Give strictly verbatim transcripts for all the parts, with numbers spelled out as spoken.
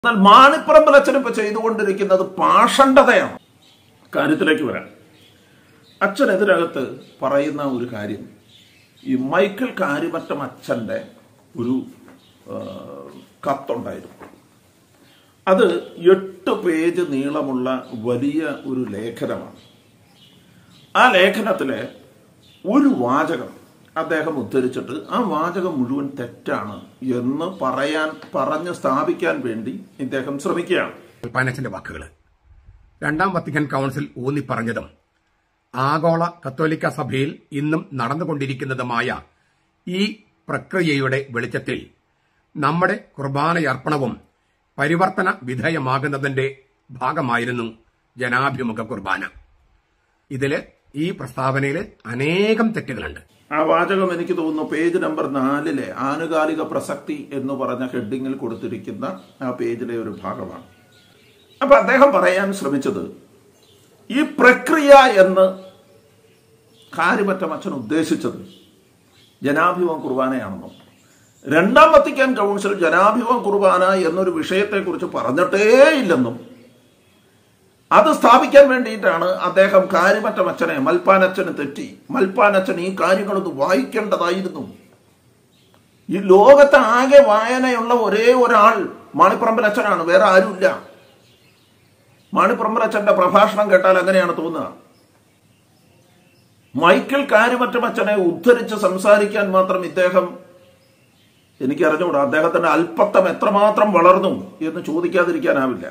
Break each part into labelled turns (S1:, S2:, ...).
S1: എന്നാൽ മാണിപ്പറമ്പിൽ അച്ഛൻ ഇപ്പൊ ചെയ്തുകൊണ്ടിരിക്കുന്നത് പാഷണ്ഡതയാണ്. കാര്യത്തിലേക്ക് വരാം. അച്ഛൻ ഇതിനകത്ത് പറയുന്ന ഒരു കാര്യം, ഈ മൈക്കിൾ കാര്യമറ്റം അച്ഛൻ്റെ ഒരു കത്തുണ്ടായിരുന്നു. അത് എട്ട് പേജ് നീളമുള്ള വലിയ ഒരു ലേഖനമാണ്. ആ ലേഖനത്തിലെ ഒരു വാചകം അദ്ദേഹം ഉദ്ധരിച്ചിട്ട് ആ വാചകം മുഴുവൻ തെറ്റാണ് എന്ന് പറയാൻ പറഞ്ഞ് സ്ഥാപിക്കാൻ വേണ്ടി ഇദ്ദേഹം ശ്രമിക്കുകയാണ്.
S2: പനച്ചന്റെ വാക്കുകൾ രണ്ടാം വത്തിക്കാൻ കൗൺസിൽ ഊന്നി പറഞ്ഞതും ആഗോള കത്തോലിക്ക സഭയിൽ ഇന്നും നടന്നുകൊണ്ടിരിക്കുന്നതുമായ ഈ പ്രക്രിയയുടെ വെളിച്ചത്തിൽ നമ്മുടെ കുർബാനയർപ്പണവും പരിവർത്തന വിധേയമാകുന്നതിന്റെ ഭാഗമായിരുന്നു ജനാഭിമുഖ കുർബാന. ഇതില് ഈ പ്രസ്താവനയിൽ അനേകം തെറ്റുകളുണ്ട്.
S1: ആ വാചകം എനിക്ക് തോന്നുന്നു പേജ് നമ്പർ നാലിലെ ആനുകാലിക പ്രസക്തി എന്ന് പറഞ്ഞ ഹെഡിങ്ങിൽ കൊടുത്തിരിക്കുന്ന ആ പേജിലെ ഒരു ഭാഗമാണ്. അപ്പൊ അദ്ദേഹം പറയാൻ ശ്രമിച്ചത് ഈ പ്രക്രിയ എന്ന് കാര്യമറ്റം അച്ഛൻ ഉദ്ദേശിച്ചത് ജനാഭിമുഖ കുർബാനയാണെന്നും രണ്ടാം വത്തിക്കാൻ കൗൺസിൽ ജനാഭിമുഖ കുർബാന എന്നൊരു വിഷയത്തെക്കുറിച്ച് പറഞ്ഞിട്ടേ ഇല്ലെന്നും അത് സ്ഥാപിക്കാൻ വേണ്ടിയിട്ടാണ് അദ്ദേഹം കാര്യമറ്റം അച്ഛനെ മൽപ്പാനച്ഛന് തെറ്റി, മൽപ്പാനച്ഛൻ ഈ കാര്യങ്ങളൊന്ന് വായിക്കേണ്ടതായിരുന്നു. ഈ ലോകത്തെ ആകെ വായനയുള്ള ഒരേ ഒരാൾ മാണിപ്പറമ്പിൽ അച്ഛനാണ്, വേറെ ആരുമില്ല. മാണിപ്പറമ്പിൽ അച്ഛന്റെ പ്രഭാഷണം കേട്ടാൽ അങ്ങനെയാണ് തോന്നുക. മൈക്കിൾ കാര്യമറ്റം അച്ഛനെ ഉദ്ധരിച്ച് സംസാരിക്കാൻ മാത്രം ഇദ്ദേഹം, എനിക്കറിഞ്ഞുകൂടാ അദ്ദേഹത്തിന്റെ അല്പത്തം എത്രമാത്രം വളർന്നു എന്ന് ചോദിക്കാതിരിക്കാനാവില്ല.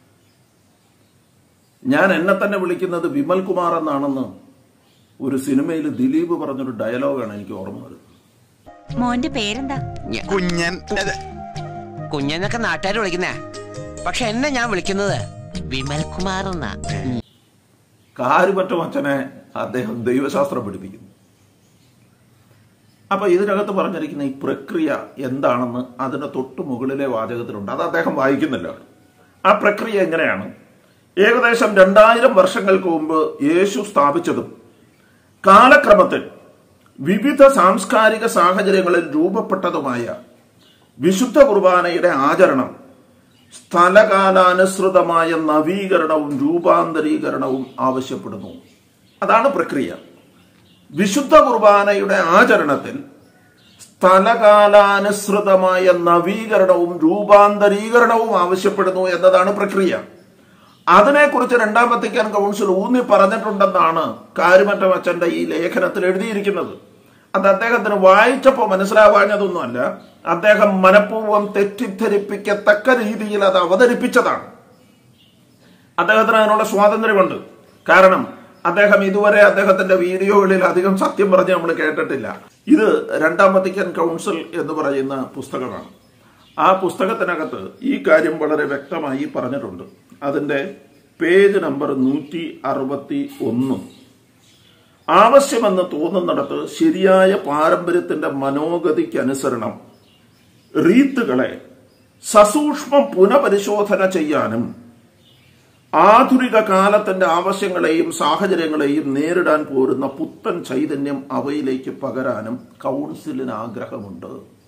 S1: ഞാൻ എന്നെ തന്നെ വിളിക്കുന്നത് വിമൽ കുമാർ എന്നാണെന്ന് ഒരു സിനിമയിൽ ദിലീപ് പറഞ്ഞൊരു ഡയലോഗാണ് എനിക്ക് ഓർമ്മ വരുന്നത്.
S3: മോന്റെ പേരെന്താ?
S4: കുഞ്ഞൻ. കുഞ്ഞനൊക്കെ നാട്ടുകാർ വിളിക്കുന്നേ, പക്ഷെ എന്നെ ഞാൻ വിളിക്കുന്നത് വിമൽ കുമാർ എന്നാ.
S1: കാര്യമറ്റം അച്ഛനെ അദ്ദേഹം ദൈവശാസ്ത്രം പഠിപ്പിക്കുന്നു. അപ്പൊ ഇതിനകത്ത് പറഞ്ഞിരിക്കുന്ന ഈ പ്രക്രിയ എന്താണെന്ന് അതിന്റെ തൊട്ടു മുകളിലെ വാചകത്തിലുണ്ട്. അത് അദ്ദേഹം വായിക്കുന്നില്ല. ആ പ്രക്രിയ എങ്ങനെയാണ്? ഏകദേശം രണ്ടായിരം വർഷങ്ങൾക്ക് മുമ്പ് യേശു സ്ഥാപിച്ചതും കാലക്രമത്തിൽ വിവിധ സാംസ്കാരിക സാഹചര്യങ്ങളിൽ രൂപപ്പെട്ടതുമായ വിശുദ്ധ കുർബാനയുടെ ആചരണം സ്ഥലകാലാനുസൃതമായ നവീകരണവും രൂപാന്തരീകരണവും ആവശ്യപ്പെടുന്നു. അതാണ് പ്രക്രിയ. വിശുദ്ധ കുർബാനയുടെ ആചരണത്തിൽ സ്ഥലകാലാനുസൃതമായ നവീകരണവും രൂപാന്തരീകരണവും ആവശ്യപ്പെടുന്നു എന്നതാണ് പ്രക്രിയ. അതിനെക്കുറിച്ച് രണ്ടാം വത്തിക്കാൻ കൗൺസിൽ ഊന്നി പറഞ്ഞിട്ടുണ്ടെന്നാണ് കാര്യമറ്റം അച്ഛന്റെ ഈ ലേഖനത്തിൽ എഴുതിയിരിക്കുന്നത്. അത് അദ്ദേഹത്തിന് വായിച്ചപ്പോൾ മനസ്സിലാവാഞ്ഞതൊന്നുമല്ല, അദ്ദേഹം മനഃപൂർവ്വം തെറ്റിദ്ധരിപ്പിക്കത്തക്ക രീതിയിൽ അത് അവതരിപ്പിച്ചതാണ്. അദ്ദേഹത്തിന് അതിനുള്ള സ്വാതന്ത്ര്യമുണ്ട്. കാരണം അദ്ദേഹം ഇതുവരെ അദ്ദേഹത്തിന്റെ വീഡിയോകളിൽ അധികം സത്യം പറഞ്ഞ് നമ്മൾ കേട്ടിട്ടില്ല. ഇത് രണ്ടാം വത്തിക്കാൻ കൗൺസിൽ എന്ന് പറയുന്ന പുസ്തകമാണ്. ആ പുസ്തകത്തിനകത്ത് ഈ കാര്യം വളരെ വ്യക്തമായി പറഞ്ഞിട്ടുണ്ട്. അതിന്റെ പേജ് നമ്പർ നൂറ്റി അറുപത്തി ഒന്ന്. ആവശ്യമെന്ന് തോന്നുന്നിടത്ത് ശരിയായ പാരമ്പര്യത്തിന്റെ മനോഗതിക്കനുസരണം റീത്തുകളെ സസൂക്ഷ്മം പുനഃപരിശോധന ചെയ്യാനും ആധുനിക കാലത്തിന്റെ ആവശ്യങ്ങളെയും സാഹചര്യങ്ങളെയും നേരിടാൻ പോരുന്ന പുത്തൻ ചൈതന്യം അവയിലേക്ക് പകരാനും കൗൺസിലിന് ആഗ്രഹമുണ്ട്.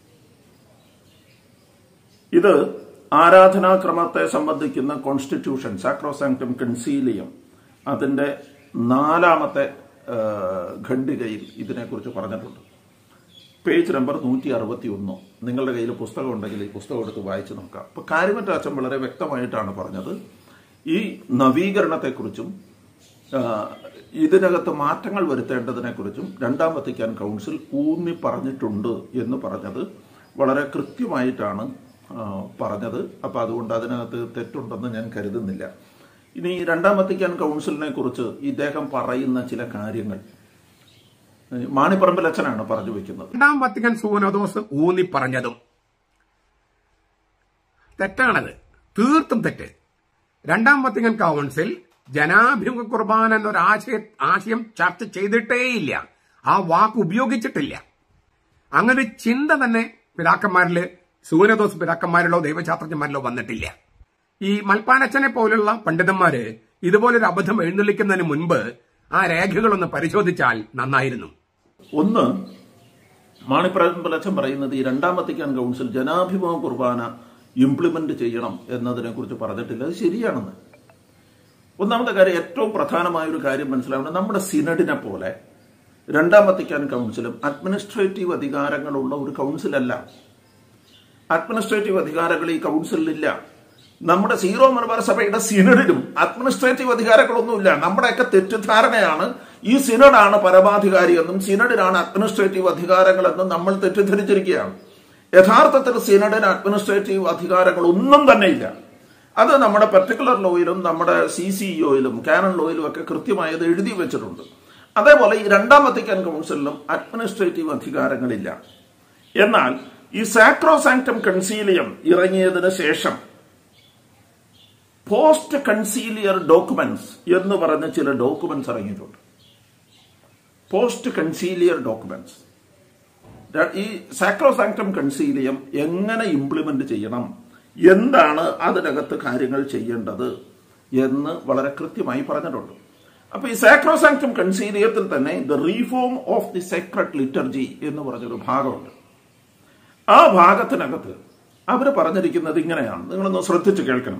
S1: ഇത് ആരാധനാക്രമത്തെ സംബന്ധിക്കുന്ന കോൺസ്റ്റിറ്റ്യൂഷൻ സാക്രോസാങ്ക്ടം കൺസീലിയം അതിന്റെ നാലാമത്തെ ഖണ്ഡികയിൽ ഇതിനെക്കുറിച്ച് പറഞ്ഞിട്ടുണ്ട്. പേജ് നമ്പർ നൂറ്റി അറുപത്തി ഒന്ന്. നിങ്ങളുടെ കയ്യിൽ പുസ്തകം ഉണ്ടെങ്കിൽ ഈ പുസ്തകം എടുത്ത് വായിച്ചു നോക്കാം. അപ്പൊ കാര്യമറ്റം അച്ഛൻ വളരെ വ്യക്തമായിട്ടാണ് പറഞ്ഞത്. ഈ നവീകരണത്തെക്കുറിച്ചും ഇതിനകത്ത് മാറ്റങ്ങൾ വരുത്തേണ്ടതിനെക്കുറിച്ചും രണ്ടാം വത്തിക്കാൻ കൗൺസിൽ ഊന്നി പറഞ്ഞിട്ടുണ്ട് എന്ന് പറഞ്ഞത് വളരെ കൃത്യമായിട്ടാണ് പറഞ്ഞത്. അപ്പൊ അതുകൊണ്ട് അതിനകത്ത് തെറ്റുണ്ടെന്ന് ഞാൻ കരുതുന്നില്ല. ഇനി രണ്ടാം വത്തിക്കാൻ കൗൺസിലിനെ കുറിച്ച് ഇദ്ദേഹം പറയുന്ന ചില കാര്യങ്ങൾ മാണിപ്പറമ്പിൽ അച്ഛനാണ് പറഞ്ഞു വെക്കുന്നത്.
S2: രണ്ടാം വത്തിക്കാൻ സൂനോദോസ് ഊന്നി പറഞ്ഞതും തെറ്റാണത്, തീർത്തും തെറ്റ്. രണ്ടാം വത്തിക്കാൻ കൗൺസിൽ ജനാഭിമുഖ കുർബാന എന്നൊരു ആശയ ആശയം ചർച്ച ചെയ്തിട്ടേയില്ല. ആ വാക്ക് ഉപയോഗിച്ചിട്ടില്ല. അങ്ങനെ ഒരു ചിന്ത തന്നെ പിതാക്കന്മാരില് സൂനോദോസ് പിതാക്കന്മാരിലോ ദൈവശാസ്ത്രജ്ഞന്മാരിലോ വന്നിട്ടില്ല. ഈ മൽപ്പാനച്ഛനെ പോലുള്ള പണ്ഡിതന്മാര് ഇതുപോലൊരു അബദ്ധം എഴുന്നള്ളിക്കുന്നതിന് മുൻപ് ആ രേഖകളൊന്ന് പരിശോധിച്ചാൽ നന്നായിരുന്നു.
S1: ഒന്ന്, മാണിപ്പറമ്പിൽ അച്ഛൻ പറയുന്നത് ഈ രണ്ടാം വത്തിക്കാൻ കൗൺസിൽ ജനാഭിമുഖ കുർബാന ഇംപ്ലിമെന്റ് ചെയ്യണം എന്നതിനെ കുറിച്ച് പറഞ്ഞിട്ടില്ല. അത് ശരിയാണെന്ന്. ഒന്നാമത്തെ കാര്യം, ഏറ്റവും പ്രധാനമായ ഒരു കാര്യം മനസ്സിലാവുന്നത്, നമ്മുടെ സിനഡിനെ പോലെ രണ്ടാം വത്തിക്കാൻ കൗൺസിലും അഡ്മിനിസ്ട്രേറ്റീവ് അധികാരങ്ങളുള്ള ഒരു കൗൺസിലല്ല. അഡ്മിനിസ്ട്രേറ്റീവ് അധികാരങ്ങൾ ഈ കൗൺസിലില്ല. നമ്മുടെ സീറോ മലബാർ സഭയുടെ സിനഡിലും അഡ്മിനിസ്ട്രേറ്റീവ് അധികാരങ്ങളൊന്നുമില്ല. നമ്മുടെയൊക്കെ തെറ്റിദ്ധാരണയാണ് ഈ സിനഡാണ് പരമാധികാരി എന്നും സിനഡിനാണ് അഡ്മിനിസ്ട്രേറ്റീവ് അധികാരങ്ങളെന്നും നമ്മൾ തെറ്റിദ്ധരിച്ചിരിക്കുകയാണ്. യഥാർത്ഥത്തിൽ സിനഡിന് അഡ്മിനിസ്ട്രേറ്റീവ് അധികാരങ്ങൾ ഒന്നും തന്നെയില്ല. അത് നമ്മുടെ പർട്ടിക്കുലർ ലോയിലും നമ്മുടെ സി സി ഒയിലും കാനൺ ലോയിലും ഒക്കെ കൃത്യമായത് എഴുതി വെച്ചിട്ടുണ്ട്. അതേപോലെ ഈ രണ്ടാം വത്തിക്കാൻ കൗൺസിലിലും അഡ്മിനിസ്ട്രേറ്റീവ് അധികാരങ്ങളില്ല. എന്നാൽ ഈ സാക്രോസാങ്ക്ടം കൺസീലിയം ഇറങ്ങിയതിന് ശേഷം പോസ്റ്റ് കൺസീലിയർ ഡോക്യുമെന്റ്സ് എന്ന് പറഞ്ഞ ചില ഡോക്യുമെന്റ്സ് ഇറങ്ങിയിട്ടുണ്ട്. പോസ്റ്റ് കൺസീലിയർ ഡോക്യുമെന്റ്സ് ഈ സാക്രോസാങ്ക്ടം കൺസീലിയം എങ്ങനെ ഇംപ്ലിമെന്റ് ചെയ്യണം, എന്താണ് അതിനകത്ത് കാര്യങ്ങൾ ചെയ്യേണ്ടത് എന്ന് വളരെ കൃത്യമായി പറഞ്ഞിട്ടുണ്ട്. അപ്പൊ ഈ സാക്രോസാങ്ക്ടം കൺസീലിയത്തിൽ തന്നെ the reform of the sacred liturgy എന്ന് പറഞ്ഞൊരു ഭാഗമുണ്ട്. ആ ഭാഗത്തിനകത്ത് അവർ പറഞ്ഞിരിക്കുന്നത് ഇങ്ങനെയാണ്, നിങ്ങളൊന്ന് ശ്രദ്ധിച്ച് കേൾക്കണം.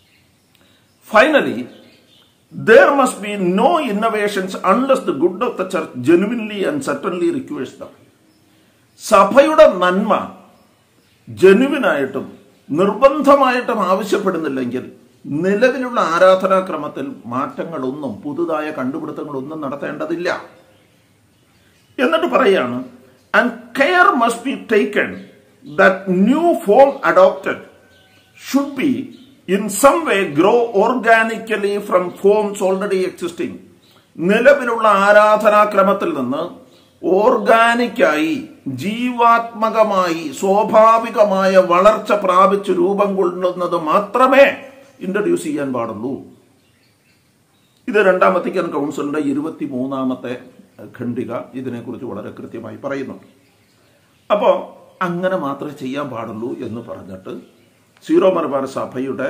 S1: Finally there must be no innovations unless the good of the church genuinely and certainly requires them. സഭയുടെ നന്മ ജെനുവിനായിട്ടും നിർബന്ധമായിട്ടും ആവശ്യപ്പെടുന്നില്ലെങ്കിൽ നിലവിലുള്ള ആരാധനാക്രമത്തിൽ മാറ്റങ്ങളൊന്നും പുതുതായ കണ്ടുപിടുത്തങ്ങളൊന്നും നടത്തേണ്ടതില്ല. എന്നിട്ട് പറയാണ്, and care must be taken that new form adopted should be in some way grow organically from forms already existing. നിലവിലുള്ള ആരാധനാക്രമത്തിൽ നിന്ന് ഓർഗാനിക്കായി ജീവാത്മകമായി സ്വാഭാവികമായ വളർച്ച പ്രാപിച്ച് രൂപം കൊള്ളുന്നത് മാത്രമേ ഇൻട്രൊഡ്യൂസ് ചെയ്യാൻ പാടുള്ളൂ. ഇത് രണ്ടാം വത്തിക്കാൻ കൗൺസിലിന്റെ ഇരുപത്തി മൂന്നാമത്തെ ഖണ്ഡിക ഇതിനെക്കുറിച്ച് വളരെ കൃത്യമായി പറയുന്നുണ്ട്. അപ്പോൾ അങ്ങനെ മാത്രമേ ചെയ്യാൻ പാടുള്ളൂ എന്ന് പറഞ്ഞിട്ട് സീറോ മലബാർ സഭയുടെ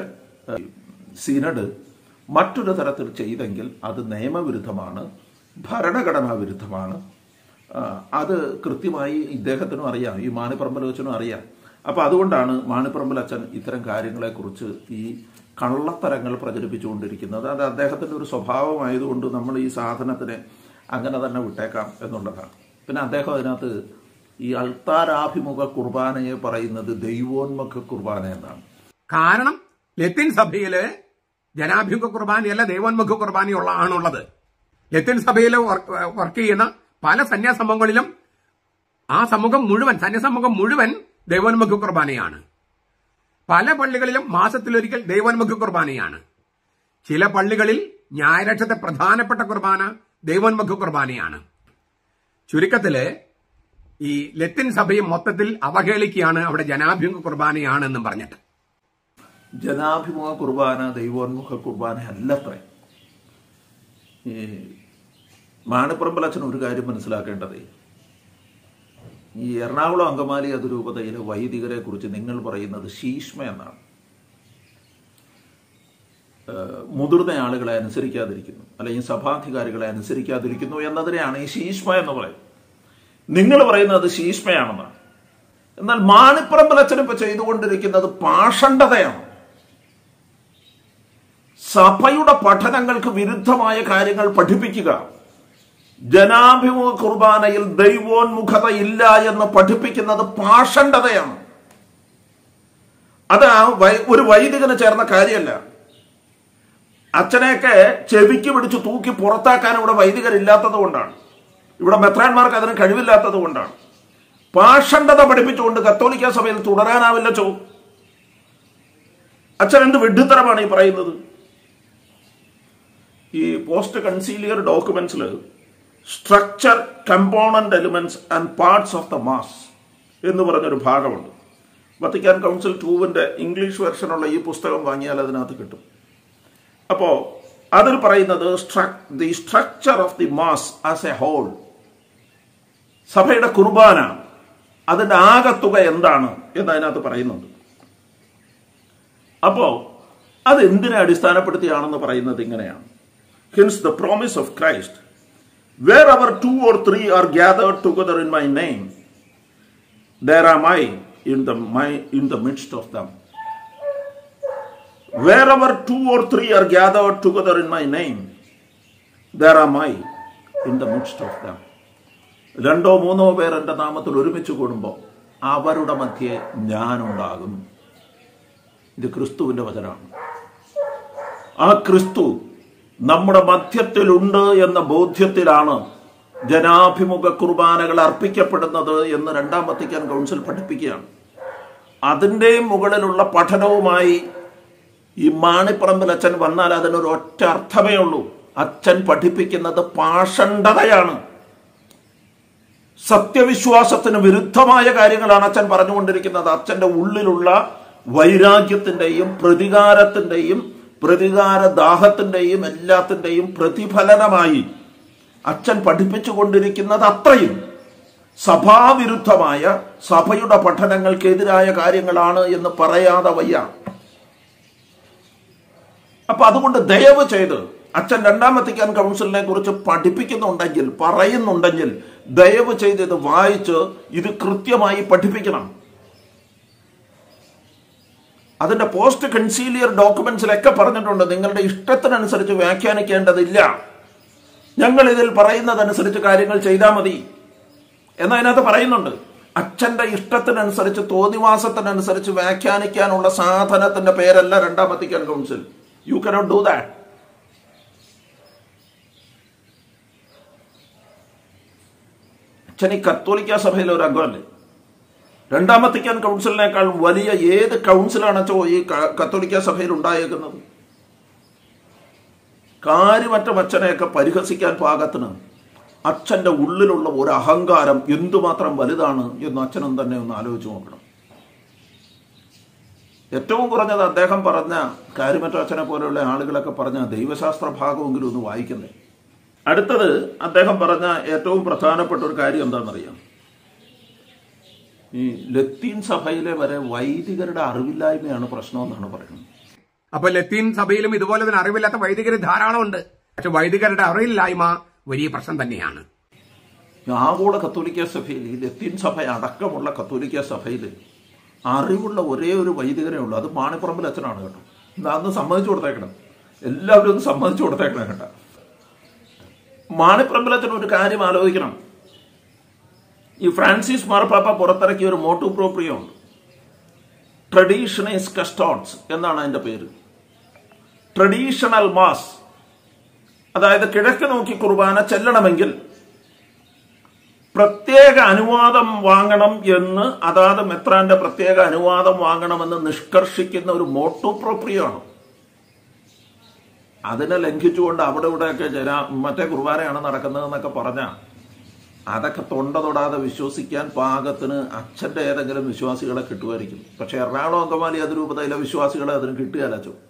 S1: സിനഡ് മറ്റൊരു തരത്തിൽ ചെയ്തെങ്കിൽ അത് നിയമവിരുദ്ധമാണ്, ഭരണഘടനാ വിരുദ്ധമാണ്. അത് കൃത്യമായി ഇദ്ദേഹത്തിനും അറിയാം, ഈ മാണിപ്പറമ്പൽ അച്ഛനും അറിയാം. അപ്പൊ അതുകൊണ്ടാണ് മാണിപ്പറമ്പൽ അച്ഛൻ ഇത്തരം കാര്യങ്ങളെക്കുറിച്ച് ഈ കള്ളത്തരങ്ങൾ പ്രചരിപ്പിച്ചുകൊണ്ടിരിക്കുന്നത്. അത് അദ്ദേഹത്തിന്റെ ഒരു സ്വഭാവമായതുകൊണ്ട് നമ്മൾ ഈ സാധനത്തിനെ അങ്ങനെ തന്നെ വിട്ടേക്കാം എന്നുള്ളതാണ്. പിന്നെ അദ്ദേഹം അതിനകത്ത് ഈ അൾത്താരാഭിമുഖ കുർബാനയെ പറയുന്നത് ദൈവോന്മുഖ കുർബാന എന്നാണ്.
S2: കാരണം ലത്തീൻ സഭയില് ജനാഭിമുഖ കുർബാനയല്ല ദൈവോന്മുഖ കുർബാനയുള്ള ആണുള്ളത്. ലത്തീൻ സഭയിൽ വർക്ക് ചെയ്യുന്ന പല സന്യാസമൂഹങ്ങളിലും ആ സമൂഹം മുഴുവൻ സന്യാസമൂഹം മുഴുവൻ ദൈവോന്മുഖ കുർബാനയാണ്. പല പള്ളികളിലും മാസത്തിലൊരിക്കൽ ദൈവോന്മുഖ കുർബാനയാണ്. ചില പള്ളികളിൽ ഞായറാഴ്ചത്തെ പ്രധാനപ്പെട്ട കുർബാന ദൈവോന്മുഖ കുർബാനയാണ്. ചുരുക്കത്തില് ഈ ലത്തീൻ സഭയും മൊത്തത്തിൽ അവഹേളിക്കുകയാണ് അവിടെ ജനാഭിമുഖ കുർബാനയാണ് എന്നും പറഞ്ഞിട്ട്.
S1: ജനാഭിമുഖ കുർബാന ദൈവോന്മുഖ കുർബാന അല്ലത്രേ. ഈ മാണിപ്പറമ്പൽ അച്ഛൻ ഒരു കാര്യം മനസ്സിലാക്കേണ്ടത്, ഈ എറണാകുളം അങ്കമാലി അതിരൂപതയിലെ വൈദികരെ കുറിച്ച് നിങ്ങൾ പറയുന്നത് ശീഷ്മ എന്നാണ്. മുതിർന്ന ആളുകളെ അനുസരിക്കാതിരിക്കുന്നു, അല്ലെങ്കിൽ സഭാധികാരികളെ അനുസരിക്കാതിരിക്കുന്നു എന്നതിനെയാണ് ഈ ശീഷ്മ എന്ന് പറയുന്നത്. നിങ്ങൾ പറയുന്നത് ശീഷ്മയാണെന്നാണ്. എന്നാൽ മാണിപ്പറമ്പൽ അച്ഛൻ ഇപ്പൊ ചെയ്തുകൊണ്ടിരിക്കുന്നത് പാഷണ്ഡതയാണ്. സഭയുടെ പഠനങ്ങൾക്ക് വിരുദ്ധമായ കാര്യങ്ങൾ പഠിപ്പിക്കുക, ജനാഭിമുഖ കുർബാനയിൽ ദൈവോന്മുഖത ഇല്ല എന്ന് പഠിപ്പിക്കുന്നത് പാഷണ്ഡതയാണ്. അത് ഒരു വൈദികന് ചേർന്ന കാര്യമല്ല. അച്ഛനെയൊക്കെ ചെവിക്ക് പിടിച്ച് തൂക്കി പുറത്താക്കാൻ ഇവിടെ വൈദികരില്ലാത്തത് കൊണ്ടാണ്, ഇവിടെ മെത്രാന്മാർക്ക് അതിന് കഴിവില്ലാത്തത് കൊണ്ടാണ്. പാഷണ്ഡത പഠിപ്പിച്ചുകൊണ്ട് കത്തോലിക്ക സഭയിൽ തുടരാനാവില്ല. ചോ അച്ഛൻ എന്ത് വിഡ്ഢിത്തരമാണ് ഈ പറയുന്നത്? ഈ പോസ്റ്റ് കൺസീലിയർ ഡോക്യുമെന്റ്സിൽ structure, component elements and parts of the mass എന്ന് പറഞ്ഞൊരു ഭാഗമുണ്ട്. വത്തിക്കാൻ കൗൺസിൽ ടൂവിന്റെ ഇംഗ്ലീഷ് വെർഷനുള്ള ഈ പുസ്തകം വാങ്ങിയാൽ അതിനകത്ത് കിട്ടും. അപ്പോ അതിൽ പറയുന്നത് the structure of the mass as a whole, സഭയുടെ കുർബാന അതിന്റെ ആകത്തുക എന്താണ് എന്ന് അതിനകത്ത് പറയുന്നുണ്ട്. അപ്പോ അത് എന്തിനെ അടിസ്ഥാനപ്പെടുത്തിയാണെന്ന് പറയുന്നത് ഇങ്ങനെയാണ്. Hence the promise of Christ, wherever two or three are gathered together in my name, there am I in the my in the midst of them. Wherever two or three are gathered together in my name, there am I in the midst of them. രണ്ടോ മൂന്നോ പേർ എൻ്റെ നാമത്തിൽ ഒരുമിച്ച് കൂടുമ്പോൾ അവരുടെ മധ്യേ ഞാനുണ്ടാകും. ഇത് ക്രിസ്തുവിന്റെ വചനമാണ്. ആ ക്രിസ്തു നമ്മുടെ മധ്യത്തിലുണ്ട് എന്ന ബോധ്യത്തിലാണ് ജനാഭിമുഖ കുർബാനകൾ അർപ്പിക്കപ്പെടുന്നത് എന്ന് രണ്ടാം വത്തിക്കാൻ കൗൺസിൽ പഠിപ്പിക്കുകയാണ്. അതിൻ്റെ മുകളിലുള്ള പഠനവുമായി ഈ മാണിപ്പറമ്പിൽ അച്ഛൻ വന്നാൽ അതിനൊരു ഒറ്റ അർത്ഥമേ ഉള്ളൂ. അച്ഛൻ പഠിപ്പിക്കുന്നത് പാഷണ്ഡതയാണ്. സത്യവിശ്വാസത്തിന് വിരുദ്ധമായ കാര്യങ്ങളാണ് അച്ഛൻ പറഞ്ഞുകൊണ്ടിരിക്കുന്നത്. അച്ഛന്റെ ഉള്ളിലുള്ള വൈരാഗ്യത്തിന്റെയും പ്രതികാരത്തിന്റെയും പ്രതികാരദാഹത്തിന്റെയും എല്ലാത്തിന്റെയും പ്രതിഫലനമായി അച്ഛൻ പഠിപ്പിച്ചുകൊണ്ടിരിക്കുന്നത് അത്രയും സഭാവിരുദ്ധമായ സഭയുടെ പഠനങ്ങൾക്കെതിരായ കാര്യങ്ങളാണ് എന്ന് പറയാതെ വയ്യ. അപ്പൊ അതുകൊണ്ട് ദയവ് ചെയ്ത് അച്ഛൻ രണ്ടാം വത്തിക്കാൻ കൗൺസിലിനെ കുറിച്ച് പഠിപ്പിക്കുന്നുണ്ടെങ്കിൽ പറയുന്നുണ്ടെങ്കിൽ ദയവ് ചെയ്ത് ഇത് വായിച്ച് ഇത് കൃത്യമായി പഠിപ്പിക്കണം. അതിന്റെ പോസ്റ്റ് കൺസീലിയർ ഡോക്യുമെന്റ്സിലൊക്കെ പറഞ്ഞിട്ടുണ്ട് നിങ്ങളുടെ ഇഷ്ടത്തിനനുസരിച്ച് വ്യാഖ്യാനിക്കേണ്ടതില്ല, ഞങ്ങൾ ഇതിൽ പറയുന്നതനുസരിച്ച് കാര്യങ്ങൾ ചെയ്താൽ മതി എന്നതിനകത്ത് പറയുന്നുണ്ട്. അച്ഛന്റെ ഇഷ്ടത്തിനനുസരിച്ച് തോന്നിവാസത്തിനനുസരിച്ച് വ്യാഖ്യാനിക്കാനുള്ള സാധനത്തിന്റെ പേരല്ല രണ്ടാം Vatican council. You cannot do that. അച്ഛൻ ഈ കത്തോലിക്ക സഭയിലെ ഒരു അംഗമല്ലേ. രണ്ടാം വത്തിക്കാൻ കൗൺസിലിനേക്കാൾ വലിയ ഏത് കൗൺസിലാണോ ഈ കത്തോലിക്ക സഭയിൽ ഉണ്ടായേക്കുന്നത്? കാര്യമറ്റ അച്ഛനെയൊക്കെ പരിഹസിക്കാൻ പാകത്തിന് അച്ഛന്റെ ഉള്ളിലുള്ള ഒരു അഹങ്കാരം എന്തുമാത്രം വലുതാണ് എന്ന് അച്ഛനും തന്നെ ഒന്ന് ആലോചിച്ച് നോക്കണം. ഏറ്റവും കുറഞ്ഞത് അദ്ദേഹം പറഞ്ഞ കാര്യമറ്റ അച്ഛനെ പോലെയുള്ള ആളുകളൊക്കെ പറഞ്ഞ ദൈവശാസ്ത്ര ഭാഗമെങ്കിലും ഒന്ന് വായിക്കുന്നേ. അടുത്തത് അദ്ദേഹം പറഞ്ഞ ഏറ്റവും പ്രധാനപ്പെട്ട ഒരു കാര്യം എന്താണെന്നറിയാം? ഈ ലത്തീൻ സഭയിലെ വരെ വൈദികരുടെ അറിവില്ലായ്മയാണ് പ്രശ്നമെന്നാണ് പറയുന്നത്.
S2: അപ്പൊ ലത്തീൻ സഭയിലും ഇതുപോലെ തന്നെ അറിവില്ലാത്ത വൈദികർ ധാരാളം ഉണ്ട്. പക്ഷെ വൈദികരുടെ അറിവില്ലായ്മ വലിയ പ്രശ്നം തന്നെയാണ്.
S1: ആഗോള കത്തോലിക്ക സഭയിൽ ഈ ലത്തീൻ സഭ അടക്കമുള്ള കത്തോലിക്ക സഭയിൽ അറിവുള്ള ഒരേ ഒരു വൈദികരേ ഉള്ളൂ. അത് മാണിപ്പറമ്പിൽ അച്ഛനാണ് കേട്ടോ. അന്ന് സമ്മതിച്ചു കൊടുത്തേക്കണം, എല്ലാവരും ഒന്ന് സമ്മതിച്ചു കൊടുത്തേക്കണം കേട്ടോ. മാണിപ്പറമ്പിൽ അച്ഛൻ ഒരു കാര്യം ആലോചിക്കണം. ഈ ഫ്രാൻസിസ് മാർപ്പാപ്പ പുറത്തിറക്കിയ ഒരു മോട്ടു പ്രോപ്രിയോ ഉണ്ട്. ട്രഡീഷണീസ് കസ്റ്റോഡ്സ് എന്നാണ് അതിന്റെ പേര്. ട്രഡീഷണൽ മാസ്, അതായത് കിഴക്ക് നോക്കി കുർബാന ചെല്ലണമെങ്കിൽ പ്രത്യേക അനുവാദം വാങ്ങണം എന്ന്, അതാത് മെത്രാന്റെ പ്രത്യേക അനുവാദം വാങ്ങണമെന്ന് നിഷ്കർഷിക്കുന്ന ഒരു മോട്ടു പ്രോപ്രിയോ ആണ്. അതിനെ ലംഘിച്ചുകൊണ്ട് അവിടെ ഇവിടെയൊക്കെ ജന മറ്റേ കുർബാനയാണ് നടക്കുന്നതെന്നൊക്കെ പറഞ്ഞാൽ അതൊക്കെ തൊണ്ട തൊടാതെ വിശ്വസിക്കാൻ പാകത്തിന് അച്ഛന്റെ ഏതെങ്കിലും വിശ്വാസികളെ കിട്ടുമായിരിക്കും. പക്ഷെ എറണാകുളം അങ്കമാലി അതിരൂപതയിലെ വിശ്വാസികളെ അതിന് കിട്ടുകയല്ലോ.